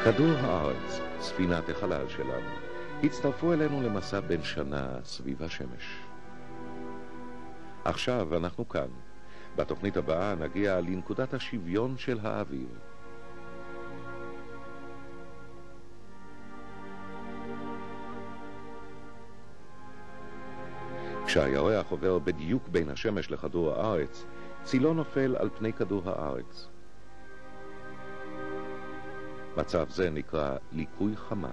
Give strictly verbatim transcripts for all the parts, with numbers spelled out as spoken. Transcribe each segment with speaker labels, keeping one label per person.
Speaker 1: כדור הארץ, ספינת החלל שלנו, הצטרפו אלינו למסע בן שנה סביב השמש. עכשיו אנחנו כאן. בתוכנית הבאה נגיע לנקודת השוויון של האביב. כשהירח עובר בדיוק בין השמש לכדור הארץ, צילו נופל על פני כדור הארץ. מצב זה נקרא ליקוי חמה.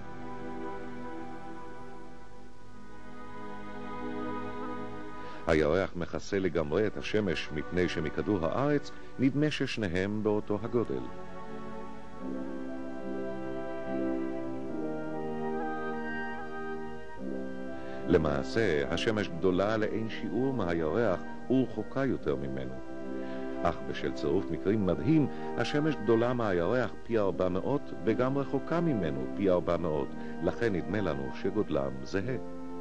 Speaker 1: הירח מכסה לגמרי את השמש מפני שמכדור הארץ נדמה ששניהם באותו הגודל. למעשה, השמש גדולה לאין שיעור מהירח ורחוקה יותר ממנו. אך בשל צירוף מקרים מדהים, השמש גדולה מהירח פי ארבע מאות וגם רחוקה ממנו פי ארבע מאות, לכן נדמה לנו שגודלם זהה.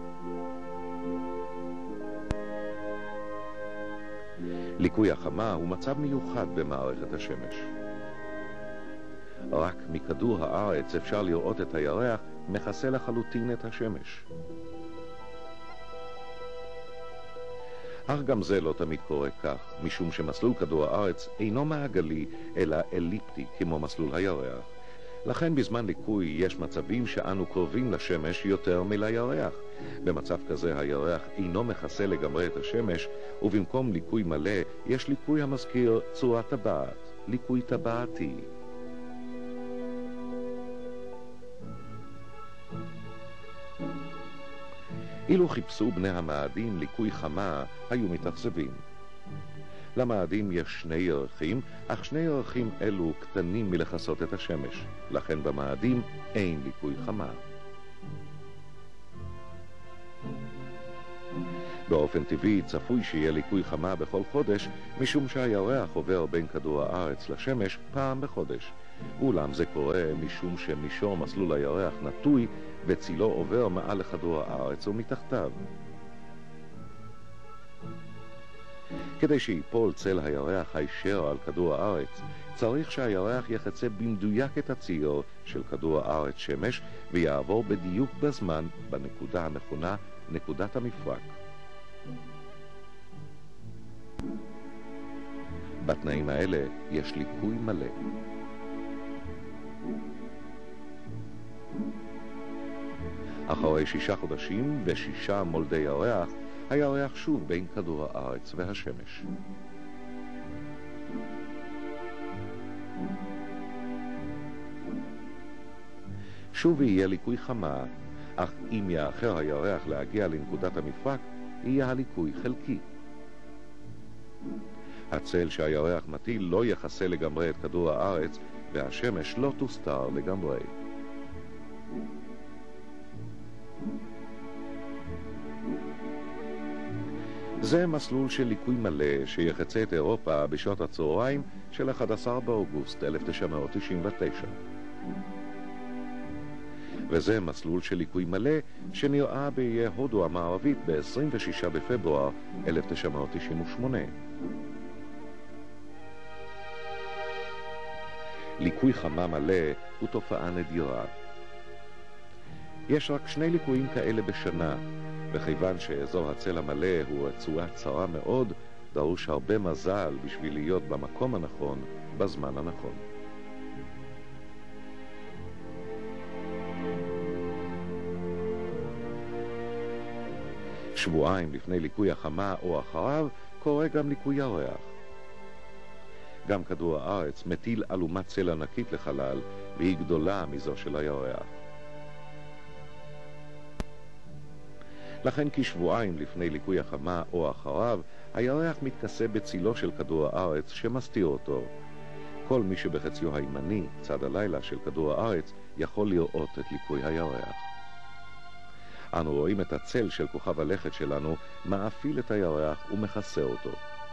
Speaker 1: ליקוי החמה הוא מצב מיוחד במערכת השמש. רק מכדור הארץ אפשר לראות את הירח מכסה לחלוטין את השמש. אך גם זה לא תמיד קורה כך, משום שמסלול כדור הארץ אינו מעגלי, אלא אליפטי, כמו מסלול הירח. לכן בזמן ליקוי יש מצבים שאנו קרובים לשמש יותר מלירח. במצב כזה הירח אינו מכסה לגמרי את השמש, ובמקום ליקוי מלא יש ליקוי המזכיר צורת טבעת, ליקוי טבעתי. אילו חיפשו בני המאדים ליקוי חמה, היו מתאכזבים. למאדים יש שני ירחים, אך שני ירחים אלו קטנים מלכסות את השמש. לכן במאדים אין ליקוי חמה. באופן טבעי צפוי שיהיה ליקוי חמה בכל חודש, משום שהירח עובר בין כדור הארץ לשמש פעם בחודש. אולם זה קורה משום שמישור מסלול הירח נטוי וצילו עובר מעל לכדור הארץ ומתחתיו. כדי שיפול צל הירח הישר על כדור הארץ, צריך שהירח יחצה במדויק את הציר של כדור הארץ שמש ויעבור בדיוק בזמן בנקודה הנכונה, נקודת המפרק. בתנאים האלה יש ליקוי מלא. אחרי שישה חודשים ושישה מולדי ירח, הירח שוב בין כדור הארץ והשמש. שוב יהיה ליקוי חמה, אך אם יאחר הירח להגיע לנקודת המפרק, יהיה הליקוי חלקי. הצל שהירח מטיל לא יכסה לגמרי את כדור הארץ, והשמש לא תוסתר לגמרי. זה מסלול של ליקוי מלא שיחצה את אירופה בשעות הצהריים של אחד עשר באוגוסט אלף תשע מאות תשעים ותשע. וזה מסלול של ליקוי מלא שנראה באיי הודו המערבית ב-עשרים ושישה בפברואר אלף תשע מאות תשעים ושמונה. ליקוי חמה מלא הוא תופעה נדירה. יש רק שני ליקויים כאלה בשנה, וכיוון שאזור הצל המלא הוא רצועה צרה מאוד, דרוש הרבה מזל בשביל להיות במקום הנכון, בזמן הנכון. שבועיים לפני ליקוי החמה או אחריו, קורה גם ליקוי ירח. גם כדור הארץ מטיל אלומת צל ענקית לחלל, והיא גדולה מזו של הירח. לכן כשבועיים לפני ליקוי החמה או אחריו, הירח מתכסה בצילו של כדור הארץ שמסתיר אותו. כל מי שבחציו הימני, צד הלילה של כדור הארץ, יכול לראות את ליקוי הירח. אנו רואים את הצל של כוכב הלכת שלנו מאפיל את הירח ומכסה אותו.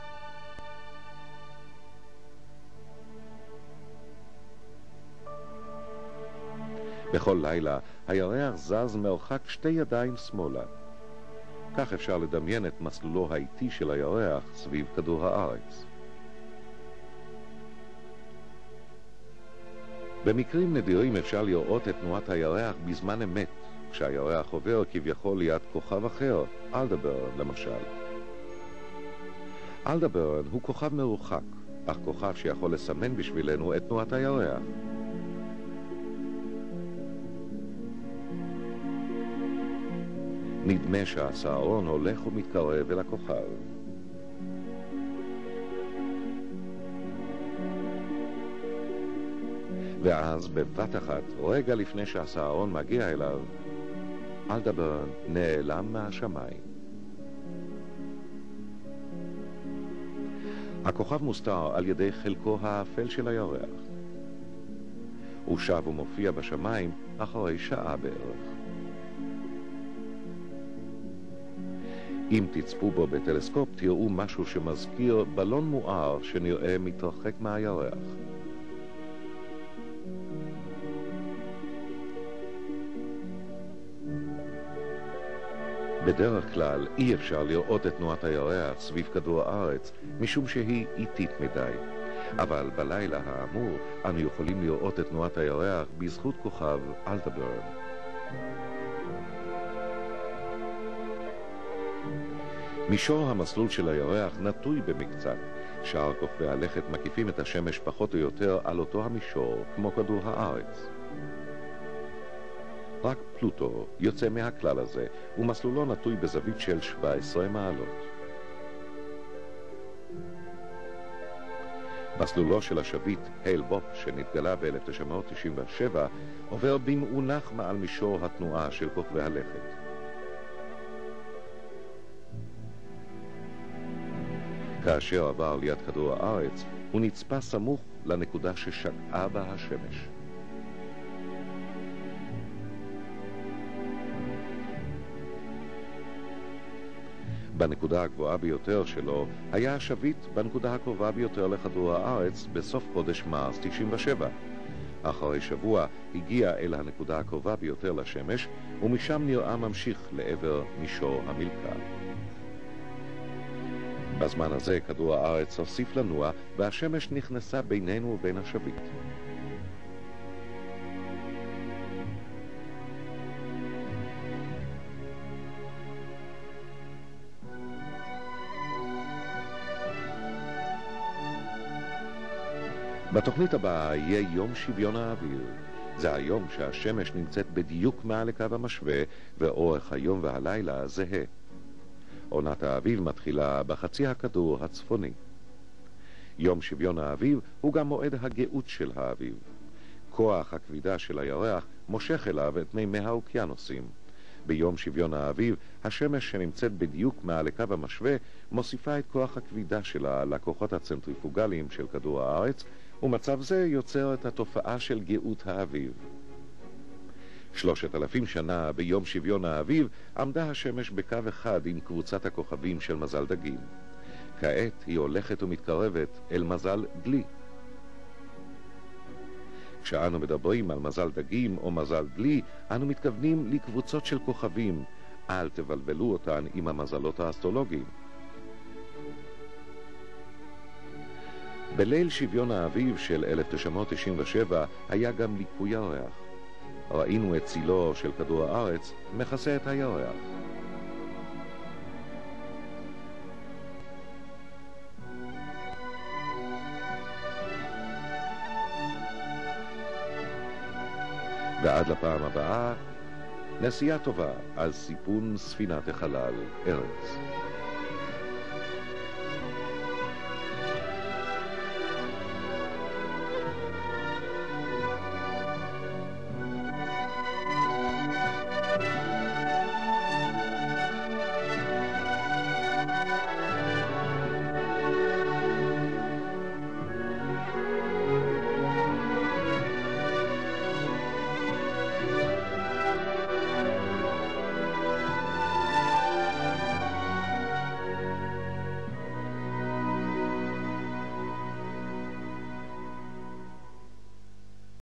Speaker 1: בכל לילה הירח זז מרחק שתי ידיים שמאלה. כך אפשר לדמיין את מסלולו האיטי של הירח סביב כדור הארץ. במקרים נדירים אפשר לראות את תנועת הירח בזמן אמת, כשהירח עובר כביכול ליד כוכב אחר, אלדברן למשל. אלדברן הוא כוכב מרוחק, אך כוכב שיכול לסמן בשבילנו את תנועת הירח. נדמה שהסהרון הולך ומתקרב אל הכוכב. ואז בבת אחת, רגע לפני שהסהרון מגיע אליו, אלדברן נעלם מהשמיים. הכוכב מוסתר על ידי חלקו האפל של הירח. הוא שב ומופיע בשמיים אחרי שעה בערך. אם תצפו בו בטלסקופ תראו משהו שמזכיר בלון מואר שנראה מתרחק מהירח. בדרך כלל אי אפשר לראות את תנועת הירח סביב כדור הארץ משום שהיא איטית מדי. אבל בלילה האמור אנו יכולים לראות את תנועת הירח בזכות כוכב אלדברן. מישור המסלול של הירח נטוי במקצת. שאר כוכבי הלכת מקיפים את השמש פחות או יותר על אותו המישור כמו כדור הארץ. רק פלוטו יוצא מהכלל הזה, ומסלולו נטוי בזווית של שבע עשרה מעלות. מסלולו של השביט הייל בופ, שנתגלה ב-אלף תשע מאות תשעים ושבע, עובר במאונח מעל מישור התנועה של כוכבי הלכת. כאשר עבר ליד כדור הארץ, הוא נצפה סמוך לנקודה ששקעה בה השמש. בנקודה הגבוהה ביותר שלו היה השביט בנקודה הקרובה ביותר לכדור הארץ בסוף חודש מרס תשעים ושבע. אחרי שבוע הגיע אל הנקודה הקרובה ביותר לשמש, ומשם נראה ממשיך לעבר מישור המלכה. בזמן הזה כדור הארץ הוסיף לנוע, והשמש נכנסה בינינו ובין השביט. בתוכנית הבאה יהיה יום שוויון האוויר. זה היום שהשמש נמצאת בדיוק מעל לקו המשווה, ואורך היום והלילה זהה. עונת האביב מתחילה בחצי הכדור הצפוני. יום שוויון האביב הוא גם מועד הגאות של האביב. כוח הכבידה של הירח מושך אליו את מימי האוקיינוסים. ביום שוויון האביב, השמש שנמצאת בדיוק מעל לקו המשווה מוסיפה את כוח הכבידה שלה לכוחות הצנטריפוגליים של כדור הארץ, ומצב זה יוצר את התופעה של גאות האביב. שלושת אלפים שנה ביום שוויון האביב עמדה השמש בקו אחד עם קבוצת הכוכבים של מזל דגים. כעת היא הולכת ומתקרבת אל מזל דלי. כשאנו מדברים על מזל דגים או מזל דלי, אנו מתכוונים לקבוצות של כוכבים. אל תבלבלו אותן עם המזלות האסטרולוגיים. בליל שוויון האביב של אלף תשע מאות תשעים ושבע היה גם ליקוי ירח. ראינו את צילו של כדור הארץ מכסה את הירח. ועד לפעם הבאה, נסיעה טובה על סיפון ספינת החלל ארץ.